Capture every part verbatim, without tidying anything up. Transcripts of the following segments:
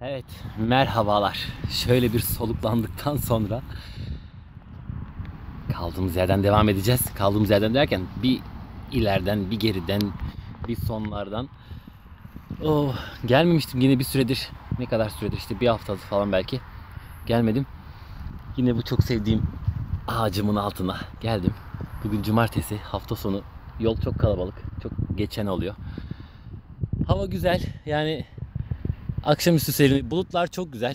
Evet, merhabalar. Şöyle bir soluklandıktan sonra kaldığımız yerden devam edeceğiz. Kaldığımız yerden derken bir ileriden, bir geriden, bir sonlardan. Oh, gelmemiştim yine bir süredir. Ne kadar süredir işte bir hafta falan belki gelmedim. Yine bu çok sevdiğim ağacımın altına geldim. Bugün cumartesi, hafta sonu. Yol çok kalabalık, çok geçen oluyor. Hava güzel, yani akşamüstü serin. Bulutlar çok güzel.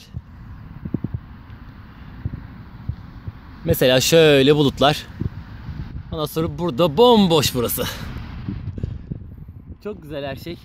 Mesela şöyle bulutlar. Ondan sonra burada bomboş burası. Çok güzel her şey.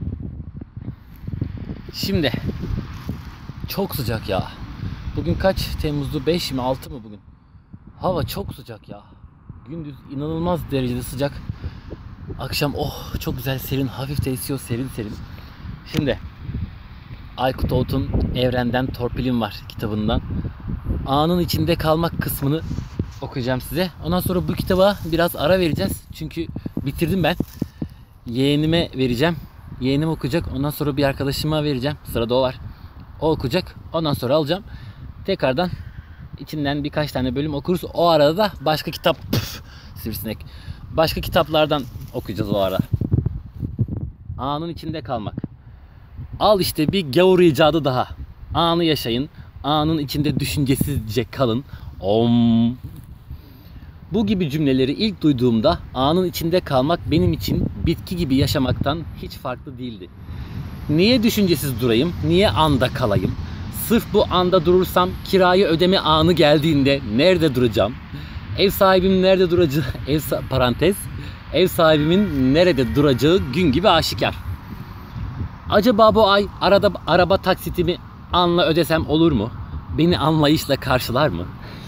Şimdi çok sıcak ya. Bugün kaç Temmuz'du? beş mi altı mı bugün? Hava çok sıcak ya. Gündüz inanılmaz derecede sıcak. Akşam oh çok güzel serin, hafif de esiyor, serin serin. Şimdi Aykut Oğut'un Evrenden Torpilim Var kitabından anın içinde kalmak kısmını okuyacağım size. Ondan sonra bu kitaba biraz ara vereceğiz. Çünkü bitirdim ben. Yeğenime vereceğim. Yeğenim okuyacak. Ondan sonra bir arkadaşıma vereceğim. Sırada o var. O okuyacak. Ondan sonra alacağım. Tekrardan içinden birkaç tane bölüm okuruz. O arada da başka kitap püf, sivrisinek. Başka kitaplardan okuyacağız o ara. Anın içinde kalmak. Al işte bir gavur icadı daha. Anı yaşayın. Anın içinde düşüncesizce kalın. Om. Bu gibi cümleleri ilk duyduğumda anın içinde kalmak benim için bitki gibi yaşamaktan hiç farklı değildi. Niye düşüncesiz durayım? Niye anda kalayım? Sırf bu anda durursam kirayı ödeme anı geldiğinde nerede duracağım? Ev sahibim nerede duracağı, ev parantez, ev sahibimin nerede duracağı gün gibi aşikar. Acaba bu ay arada araba taksitimi anla ödesem olur mu? Beni anlayışla karşılar mı?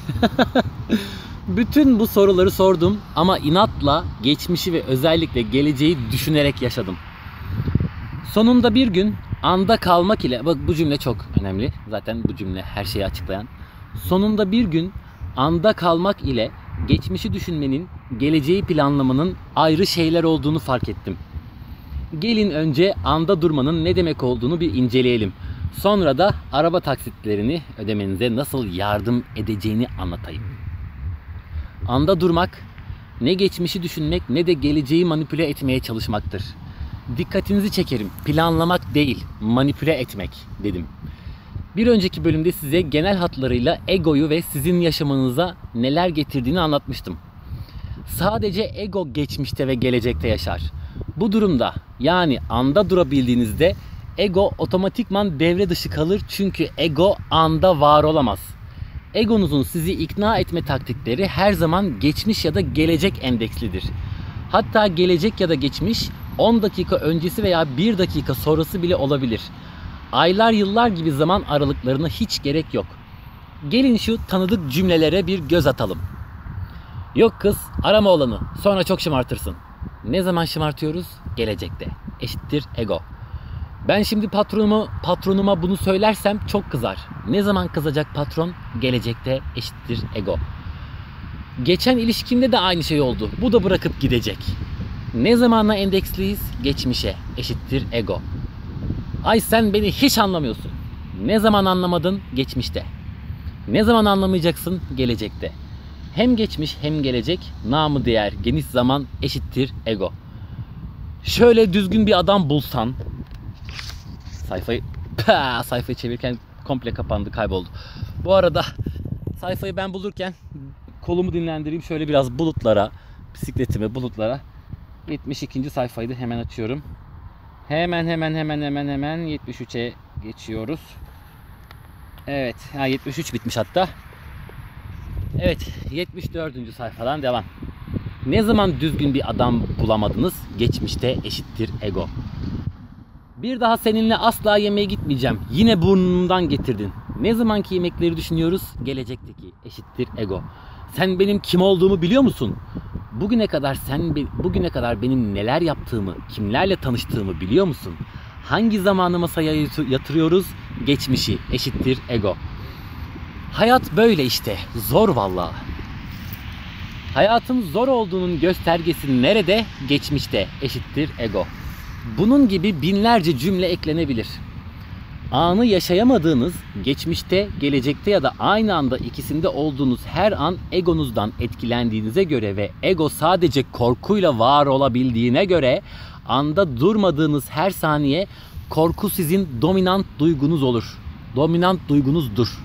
Bütün bu soruları sordum ama inatla geçmişi ve özellikle geleceği düşünerek yaşadım. Sonunda bir gün anda kalmak ile, bak bu cümle çok önemli. Zaten bu cümle her şeyi açıklayan. Sonunda bir gün anda kalmak ile geçmişi düşünmenin, geleceği planlamanın ayrı şeyler olduğunu fark ettim. Gelin önce anda durmanın ne demek olduğunu bir inceleyelim. Sonra da araba taksitlerini ödemenize nasıl yardım edeceğini anlatayım. Anda durmak, ne geçmişi düşünmek ne de geleceği manipüle etmeye çalışmaktır. Dikkatinizi çekerim, planlamak değil, manipüle etmek dedim. Bir önceki bölümde size genel hatlarıyla egoyu ve sizin yaşamınıza neler getirdiğini anlatmıştım. Sadece ego geçmişte ve gelecekte yaşar. Bu durumda, yani anda durabildiğinizde ego otomatikman devre dışı kalır çünkü ego anda var olamaz. Egonuzun sizi ikna etme taktikleri her zaman geçmiş ya da gelecek endekslidir. Hatta gelecek ya da geçmiş on dakika öncesi veya bir dakika sonrası bile olabilir. Aylar yıllar gibi zaman aralıklarına hiç gerek yok. Gelin şu tanıdık cümlelere bir göz atalım. Yok kız arama olanı sonra çok şımartırsın. Ne zaman şımartıyoruz? Gelecekte. Eşittir ego. Ben şimdi patronumu, patronuma bunu söylersem çok kızar. Ne zaman kızacak patron? Gelecekte eşittir ego. Geçen ilişkimde de aynı şey oldu. Bu da bırakıp gidecek. Ne zamana endeksliyiz? Geçmişe eşittir ego. Ay sen beni hiç anlamıyorsun. Ne zaman anlamadın? Geçmişte. Ne zaman anlamayacaksın? Gelecekte. Hem geçmiş hem gelecek, namı değer geniş zaman eşittir ego. Şöyle düzgün bir adam bulsan, sayfayı pah, sayfayı çevirirken komple kapandı, kayboldu. Bu arada sayfayı ben bulurken kolumu dinlendireyim, şöyle biraz bulutlara, bisikletimi bulutlara. yetmiş ikinci sayfaydı, hemen açıyorum. Hemen hemen hemen hemen hemen yetmiş üçe geçiyoruz. Evet, ha, yetmiş üç bitmiş hatta. Evet, yetmiş dördüncü sayfadan devam. Ne zaman düzgün bir adam bulamadınız? Geçmişte eşittir ego. Bir daha seninle asla yemeğe gitmeyeceğim. Yine burnumdan getirdin. Ne zamanki yemekleri düşünüyoruz? Gelecekteki eşittir ego. Sen benim kim olduğumu biliyor musun? Bugüne kadar sen bugüne kadar benim neler yaptığımı, kimlerle tanıştığımı biliyor musun? Hangi zamanı masaya yatırıyoruz? Geçmişi eşittir ego. Hayat böyle işte. Zor vallahi. Hayatın zor olduğunun göstergesi nerede? Geçmişte eşittir ego. Bunun gibi binlerce cümle eklenebilir. Anı yaşayamadığınız, geçmişte, gelecekte ya da aynı anda ikisinde olduğunuz her an egonuzdan etkilendiğinize göre ve ego sadece korkuyla var olabildiğine göre anda durmadığınız her saniye korku sizin dominant duygunuz olur. Dominant duygunuzdur.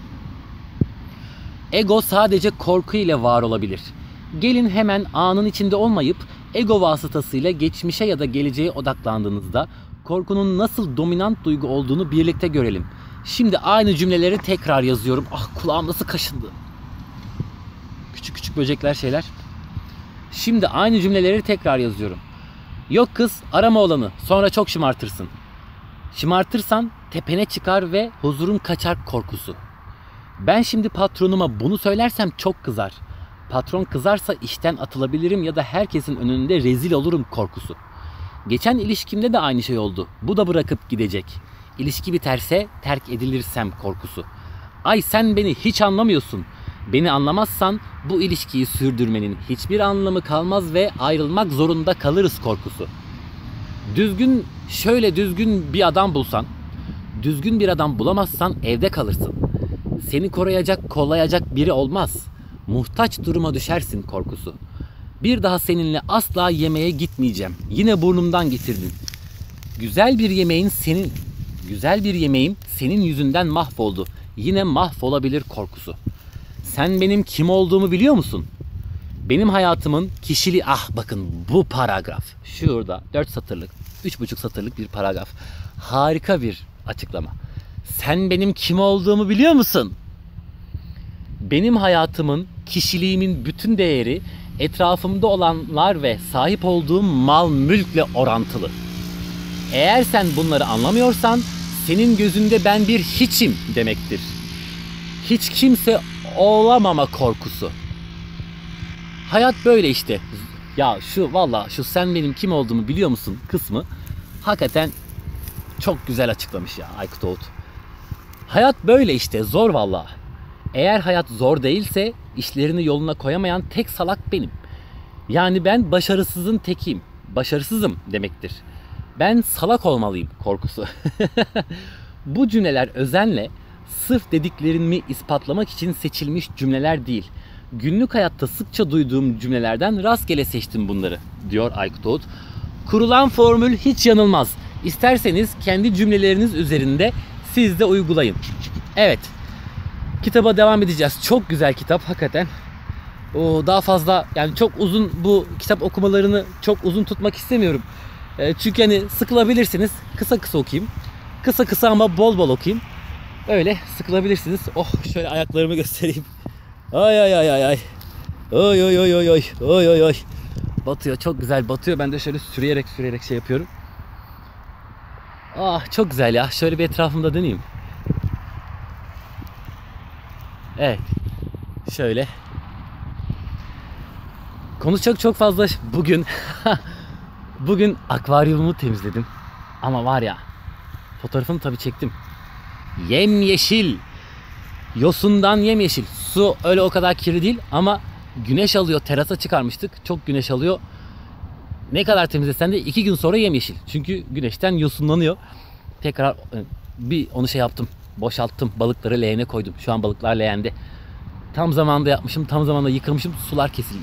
Ego sadece korku ile var olabilir. Gelin hemen anın içinde olmayıp ego vasıtasıyla geçmişe ya da geleceğe odaklandığınızda korkunun nasıl dominant duygu olduğunu birlikte görelim. Şimdi aynı cümleleri tekrar yazıyorum. Ah, kulağım nasıl kaşındı. Küçük küçük böcekler şeyler. Şimdi aynı cümleleri tekrar yazıyorum. Yok kız, arama olanı, sonra çok şımartırsın. Şımartırsan tepene çıkar ve huzurun kaçar korkusu. Ben şimdi patronuma bunu söylersem çok kızar. Patron kızarsa işten atılabilirim ya da herkesin önünde rezil olurum korkusu. Geçen ilişkimde de aynı şey oldu. Bu da bırakıp gidecek. İlişki biterse terk edilirsem korkusu. Ay sen beni hiç anlamıyorsun. Beni anlamazsan bu ilişkiyi sürdürmenin hiçbir anlamı kalmaz ve ayrılmak zorunda kalırız korkusu. Düzgün, şöyle düzgün bir adam bulsan, düzgün bir adam bulamazsan evde kalırsın. Seni koruyacak, kollayacak biri olmaz. Muhtaç duruma düşersin korkusu. Bir daha seninle asla yemeğe gitmeyeceğim. Yine burnumdan getirdin. Güzel bir yemeğin senin güzel bir yemeğim senin yüzünden mahvoldu. Yine mahvolabilir korkusu. Sen benim kim olduğumu biliyor musun? Benim hayatımın kişiliği, ah bakın bu paragraf. Şurada dört satırlık, üç buçuk satırlık bir paragraf. Harika bir açıklama. Sen benim kim olduğumu biliyor musun? Benim hayatımın, kişiliğimin bütün değeri etrafımda olanlar ve sahip olduğum mal mülkle orantılı. Eğer sen bunları anlamıyorsan senin gözünde ben bir hiçim demektir. Hiç kimse olamama korkusu. Hayat böyle işte. Ya şu valla şu sen benim kim olduğumu biliyor musun kısmı hakikaten çok güzel açıklamış ya Aykut Oğut. Hayat böyle işte, zor valla. Eğer hayat zor değilse işlerini yoluna koyamayan tek salak benim. Yani ben başarısızın tekiyim. Başarısızım demektir. Ben salak olmalıyım korkusu. Bu cümleler özenle sırf dediklerimi ispatlamak için seçilmiş cümleler değil. Günlük hayatta sıkça duyduğum cümlelerden rastgele seçtim bunları, diyor Aykut Oğut. Kurulan formül hiç yanılmaz. İsterseniz kendi cümleleriniz üzerinde siz de uygulayın. Evet, kitaba devam edeceğiz. Çok güzel kitap hakikaten. O daha fazla yani çok uzun bu kitap okumalarını çok uzun tutmak istemiyorum. E, çünkü hani sıkılabilirsiniz. Kısa kısa okuyayım. Kısa kısa ama bol bol okuyayım. Öyle sıkılabilirsiniz. Oh, şöyle ayaklarımı göstereyim. Ay ay ay ay ay. Oy oy oy oy oy. Oy oy oy. Batıyor, çok güzel batıyor. Ben de şöyle sürüyerek sürüyerek şey yapıyorum. Ah, çok güzel ya. Şöyle bir etrafımda döneyim. Evet. Şöyle. Konuşacak çok fazla bugün. Bugün akvaryumumu temizledim. Ama var ya, fotoğrafını tabii çektim. Yemyeşil. Yosundan yemyeşil. Su öyle o kadar kirli değil ama güneş alıyor. Terasa çıkarmıştık. Çok güneş alıyor. Ne kadar temizlesen de iki gün sonra yemyeşil. Çünkü güneşten yosunlanıyor. Tekrar bir onu şey yaptım. Boşalttım. Balıkları leğene koydum. Şu an balıklar leğende. Tam zamanında yapmışım. Tam zamanında yıkamışım. Sular kesildi.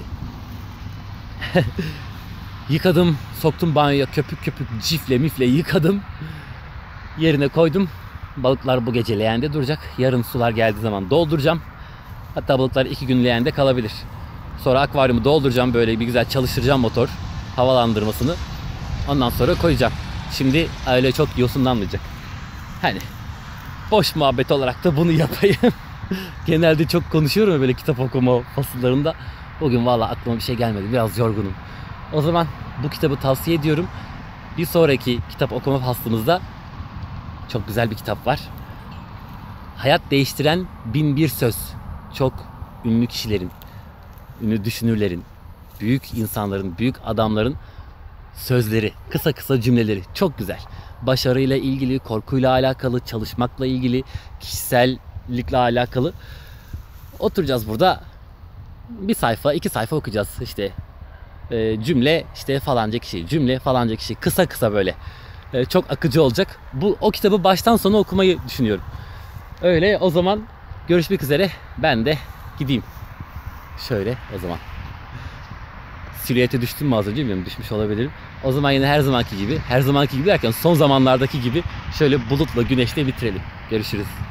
Yıkadım. Soktum banyoya. Köpük köpük cifle mifle yıkadım. Yerine koydum. Balıklar bu gece leğende duracak. Yarın sular geldiği zaman dolduracağım. Hatta balıklar iki gün leğende kalabilir. Sonra akvaryumu dolduracağım. Böyle bir güzel çalıştıracağım motor havalandırmasını. Ondan sonra koyacağım. Şimdi öyle çok yosunlanmayacak. Hani boş muhabbet olarak da bunu yapayım. Genelde çok konuşuyorum ya böyle kitap okuma fasıllarında. Bugün valla aklıma bir şey gelmedi. Biraz yorgunum. O zaman bu kitabı tavsiye ediyorum. Bir sonraki kitap okuma faslımızda çok güzel bir kitap var. Hayat değiştiren bin bir söz. Çok ünlü kişilerin, ünlü düşünürlerin, büyük insanların, büyük adamların sözleri, kısa kısa cümleleri çok güzel. Başarıyla ilgili, korkuyla alakalı, çalışmakla ilgili, kişisellikle alakalı. Oturacağız burada bir sayfa, iki sayfa okuyacağız. İşte e, cümle işte falanca kişi, cümle falanca kişi, kısa kısa böyle. e, çok akıcı olacak. Bu o kitabı baştan sona okumayı düşünüyorum. Öyle, o zaman görüşmek üzere. Ben de gideyim. Şöyle o zaman. Silüete düştüm mü az önce, bilmiyorum, düşmüş olabilirim. O zaman yine her zamanki gibi, her zamanki gibi derken son zamanlardaki gibi şöyle bulutla güneşle bitirelim. Görüşürüz.